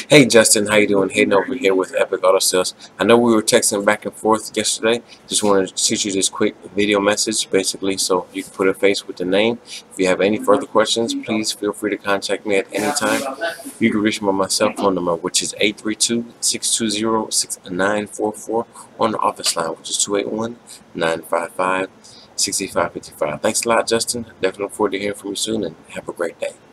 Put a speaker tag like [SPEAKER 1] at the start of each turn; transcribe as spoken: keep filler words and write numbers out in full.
[SPEAKER 1] Hey Justin, how you doing? Hayden over here with Epic Auto Sales. I know we were texting back and forth yesterday. Just wanted to shoot you this quick video message, basically, so you can put a face with the name. If you have any further questions, please feel free to contact me at any time. You can reach me on my cell phone number, which is eight three two, six two zero, six nine four four, on the office line, which is two eight one, nine five five, six five five five. Thanks a lot, Justin. Definitely look forward to hearing from you soon, and have a great day.